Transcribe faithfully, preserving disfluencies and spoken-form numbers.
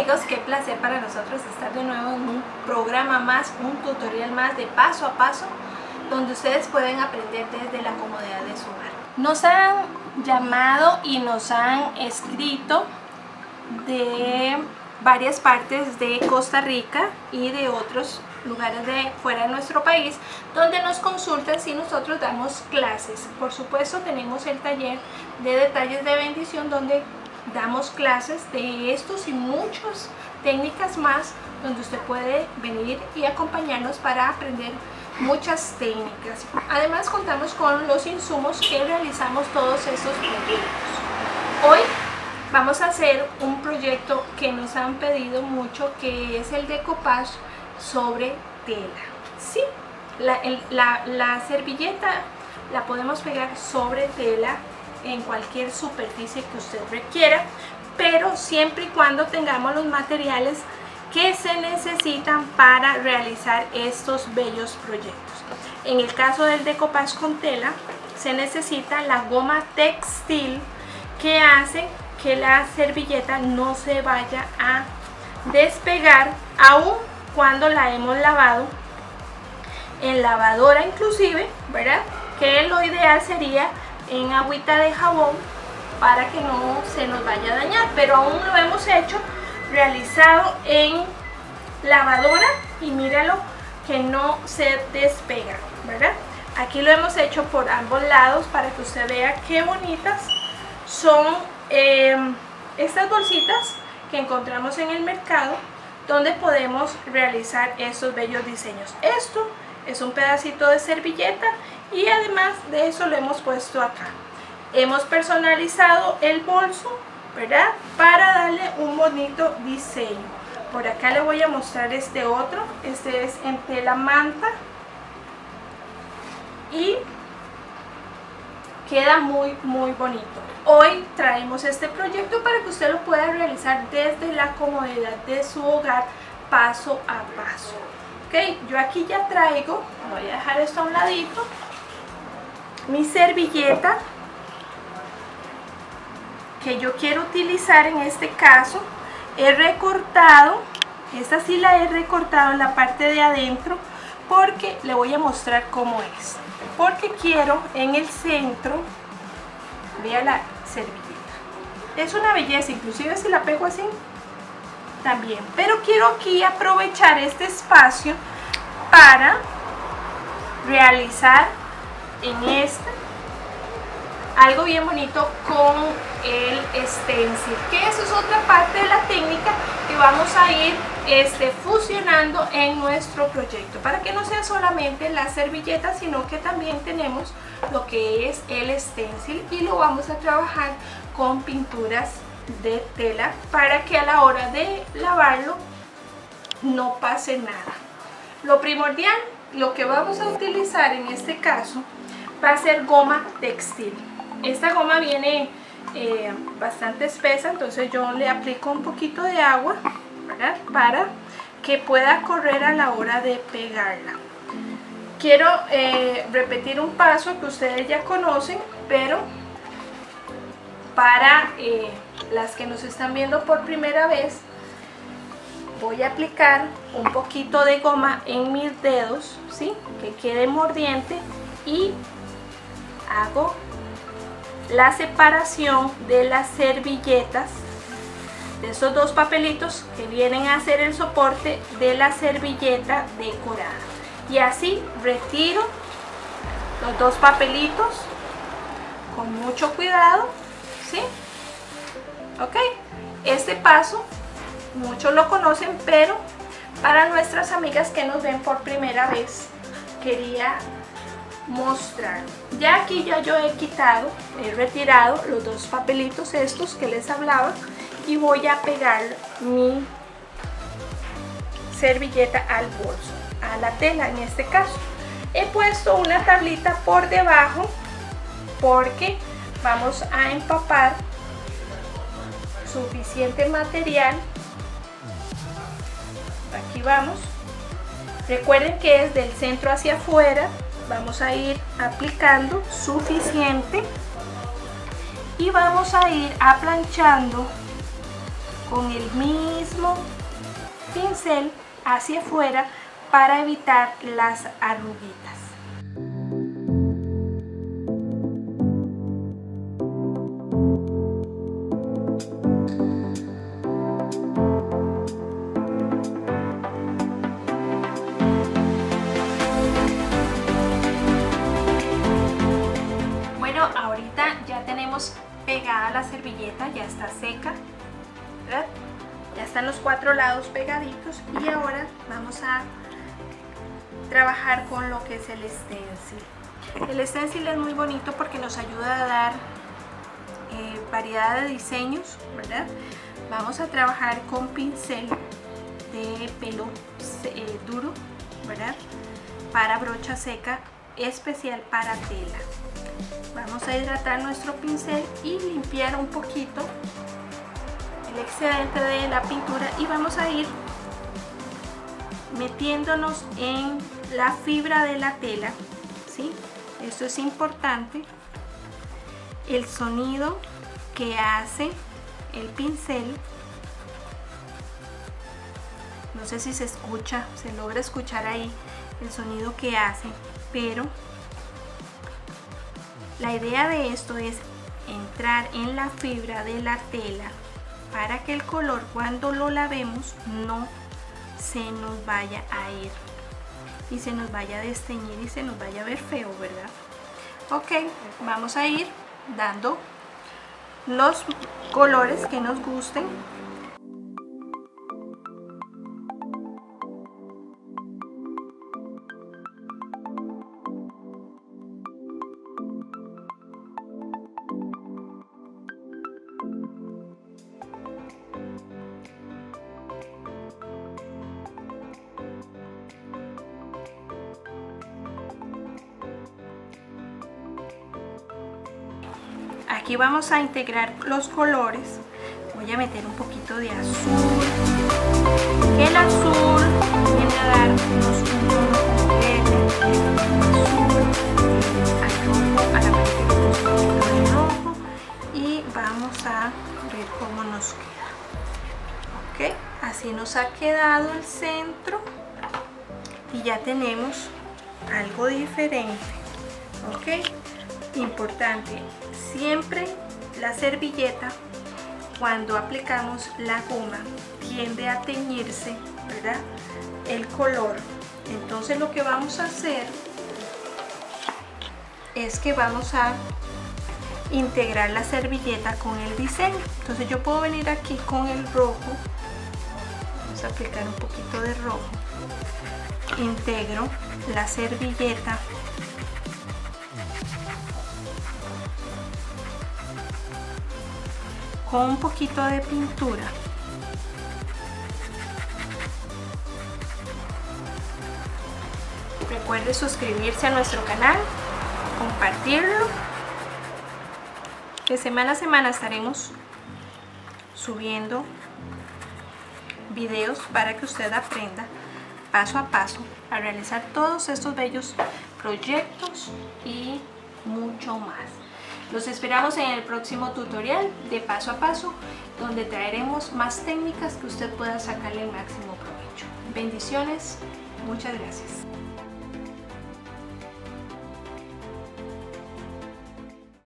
amigos, qué placer para nosotros estar de nuevo en un programa más, un tutorial más de paso a paso, donde ustedes pueden aprender desde la comodidad de su hogar. Nos han llamado y nos han escrito de varias partes de Costa Rica y de otros lugares de fuera de nuestro país, donde nos consultan si nosotros damos clases. Por supuesto, tenemos el taller de detalles de bendición, donde damos clases de estos y muchas técnicas más, donde usted puede venir y acompañarnos para aprender muchas técnicas. Además, contamos con los insumos que realizamos todos estos proyectos. Hoy vamos a hacer un proyecto que nos han pedido mucho, que es el decoupage sobre tela. Sí, la, el, la, la servilleta la podemos pegar sobre tela en cualquier superficie que usted requiera, pero siempre y cuando tengamos los materiales que se necesitan para realizar estos bellos proyectos. En el caso del decoupage con tela, se necesita la goma textil que hace que la servilleta no se vaya a despegar, aún cuando la hemos lavado en lavadora inclusive, ¿verdad? Que lo ideal sería en agüita de jabón para que no se nos vaya a dañar, pero aún lo hemos hecho realizado en lavadora y míralo que no se despega, ¿verdad? Aquí lo hemos hecho por ambos lados para que usted vea qué bonitas son eh, estas bolsitas que encontramos en el mercado, donde podemos realizar estos bellos diseños. Esto es un pedacito de servilleta y además de eso lo hemos puesto acá. Hemos personalizado el bolso, ¿verdad? Para darle un bonito diseño. Por acá le voy a mostrar este otro. Este es en tela manta y queda muy muy bonito. Hoy traemos este proyecto para que usted lo pueda realizar desde la comodidad de su hogar, paso a paso. Ok, yo aquí ya traigo, voy a dejar esto a un ladito, mi servilleta que yo quiero utilizar. En este caso he recortado, esta sí la he recortado en la parte de adentro, porque le voy a mostrar cómo es, porque quiero en el centro, vea la servilleta, es una belleza, inclusive si la pego así también, pero quiero aquí aprovechar este espacio para realizar en este algo bien bonito con el stencil, que eso es otra parte de la técnica que vamos a ir este, fusionando en nuestro proyecto, para que no sea solamente la servilleta, sino que también tenemos lo que es el stencil y lo vamos a trabajar con pinturas de tela para que a la hora de lavarlo no pase nada. Lo primordial, lo que vamos a utilizar en este caso va a ser goma textil. Esta goma viene eh, bastante espesa, entonces yo le aplico un poquito de agua, ¿verdad? Para que pueda correr a la hora de pegarla. Quiero eh, repetir un paso que ustedes ya conocen, pero para eh, las que nos están viendo por primera vez, voy a aplicar un poquito de goma en mis dedos, ¿sí? Que quede mordiente, y hago la separación de las servilletas, de esos dos papelitos que vienen a ser el soporte de la servilleta decorada, y así retiro los dos papelitos con mucho cuidado, ¿sí? Ok, este paso muchos lo conocen, pero para nuestras amigas que nos ven por primera vez quería mostrar. Ya aquí ya yo he quitado, he retirado los dos papelitos estos que les hablaba, y voy a pegar mi servilleta al bolso, a la tela en este caso. He puesto una tablita por debajo porque vamos a empapar suficiente material. Aquí vamos, recuerden que es del centro hacia afuera, vamos a ir aplicando suficiente y vamos a ir aplanchando con el mismo pincel hacia afuera para evitar las arruguitas. Bueno, ahorita ya tenemos pegada la servilleta, ya está seca, ¿verdad? Ya están los cuatro lados pegaditos y ahora vamos a trabajar con lo que es el stencil. El stencil es muy bonito porque nos ayuda a dar eh, variedad de diseños, ¿verdad? Vamos a trabajar con pincel de pelo eh, duro, ¿verdad? Para brocha seca, especial para tela. Vamos a hidratar nuestro pincel y limpiar un poquito el excedente de la pintura y vamos a ir metiéndonos en la fibra de la tela, ¿sí? Esto es importante. El sonido que hace el pincel, no sé si se escucha, se logra escuchar ahí el sonido que hace, pero la idea de esto es entrar en la fibra de la tela para que el color, cuando lo lavemos, no se nos vaya a ir y se nos vaya a desteñir y se nos vaya a ver feo, ¿verdad? Ok, vamos a ir dando los colores que nos gusten. Aquí vamos a integrar los colores. Voy a meter un poquito de azul. El azul viene a darnos un tono verde, azul, al rojo, al amarillo, un poquito de rojo. Y vamos a ver cómo nos queda. Ok, así nos ha quedado el centro. Y ya tenemos algo diferente. Ok, importante. Siempre la servilleta, cuando aplicamos la goma, tiende a teñirse, ¿verdad? El color. Entonces lo que vamos a hacer es que vamos a integrar la servilleta con el diseño. Entonces yo puedo venir aquí con el rojo, vamos a aplicar un poquito de rojo, integro la servilleta con un poquito de pintura. Recuerde suscribirse a nuestro canal, compartirlo, que semana a semana estaremos subiendo videos para que usted aprenda paso a paso a realizar todos estos bellos proyectos y mucho más. Los esperamos en el próximo tutorial de paso a paso, donde traeremos más técnicas que usted pueda sacarle el máximo provecho. Bendiciones, muchas gracias.